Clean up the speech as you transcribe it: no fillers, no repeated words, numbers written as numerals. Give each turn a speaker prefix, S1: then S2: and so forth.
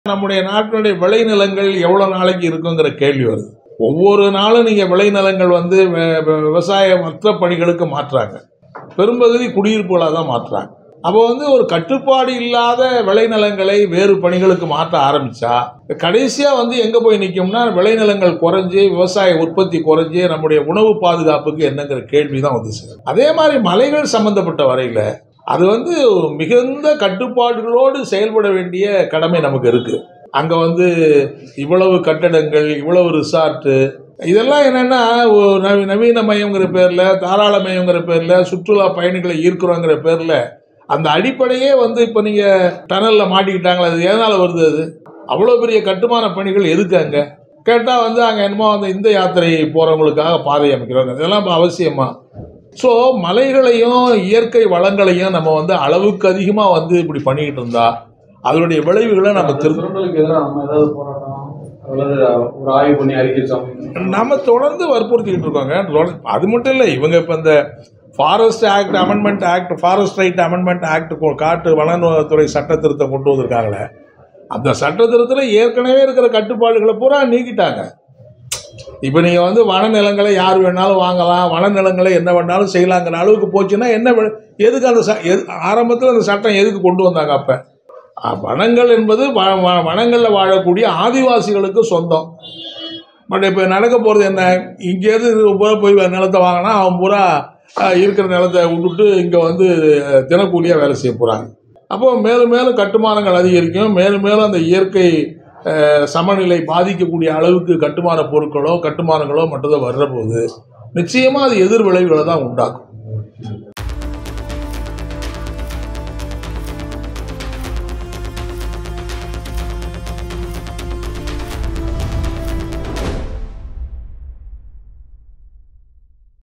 S1: நம்முடைய நாட்டினுடைய விளைநிலங்கள் எவ்வளவு நாளைக்கு இருக்குங்கிற கேள்வி வருது. ஒவ்வொரு நாளும் நீங்க விளைநிலங்கள் விவசாய மற்ற பணிகளுக்கு மாற்றாங்க, பெரும்பகுதி குடியிருப்புகளாக தான் மாற்றாங்க. அப்போ ஒரு கட்டுப்பாடு இல்லாத விளைநிலங்களை வேறு பணிகளுக்கு மாற்ற ஆரம்பிச்சா கடைசியா எங்க போய் நிற்கும்னா விளைநிலங்கள் குறைஞ்சு விவசாய உற்பத்தி குறைஞ்சு நம்முடைய உணவு பாதுகாப்புக்கு என்னங்கிற கேள்விதான் சேரும். அதே மாதிரி மலைகள் சம்பந்தப்பட்ட வரையில அது மிகுந்த கட்டுப்பாடுகளோடு செயல்பட வேண்டிய கடமை நமக்கு இருக்கு. அங்க இவ்வளவு கட்டடங்கள், இவ்வளவு ரிசார்ட்டு, இதெல்லாம் என்னன்னா நவீனமயங்கிற பேர்ல, தாராளமயங்கிற பேர்ல, சுற்றுலா பயணிகளை ஈர்க்கிறோங்கிற பேர்ல அந்த அடிப்படையே இப்ப நீங்க டனல்ல மாட்டிக்கிட்டாங்களா, அது எதனால வருது? அது அவ்வளவு பெரிய கட்டுமான பணிகள் எதுக்கு அங்க கேட்டா அங்க என்னமோ இந்த யாத்திரை போறவங்களுக்காக பாதை அமைக்கிறாங்க. இதெல்லாம் அவசியமா? ஸோ மலைகளையும் இயற்கை வளங்களையும் நம்ம அளவுக்கு அதிகமா இப்படி பண்ணிக்கிட்டு இருந்தா அதனுடைய விளைவுகளை நம்ம நம்ம தொடர்ந்து வற்புறுத்திக்கிட்டு இருக்கோங்க. அது மட்டும் இல்லை, இவங்க இப்ப இந்த forest act amendment act, forest right amendment act, காட்டு வனத்துறை சட்ட திருத்தம் கொண்டு வந்திருக்காங்களே, அந்த சட்ட திருத்தத்தில் ஏற்கனவே இருக்கிற கட்டுப்பாடுகளை பூரா நீக்கிட்டாங்க. இப்போ நீங்கள் வனநிலங்களை யார் வேணாலும் வாங்கலாம், வனநிலங்களை என்ன வேணாலும் செய்யலாங்கிற அளவுக்கு போச்சுன்னா எதுக்கு அந்த ஆரம்பத்தில் அந்த சட்டம் எதுக்கு கொண்டு வந்தாங்க? அப்போ வனங்கள் என்பது வனங்களில் வாழக்கூடிய ஆதிவாசிகளுக்கு சொந்தம். பட் இப்போ நடக்க போகிறது என்ன? இங்கேருந்து போய் நிலத்தை வாங்கினா அவன் பூரா இருக்கிற நிலத்தை விட்டுட்டு இங்கே தினக்கூலியாக வேலை செய்ய போகிறாங்க. அப்போ மேலும் மேலும் கட்டுமானங்கள் அதிகரிக்கும், மேலும் மேலும் அந்த இயற்கை சமநிலை பாதிக்கக்கூடிய அளவுக்கு கட்டுமானங்களோ மட்டும்தான் வர்ற போது நிச்சயமாக அது எதிர் விளைவுகளை தான் உண்டாக்கும்.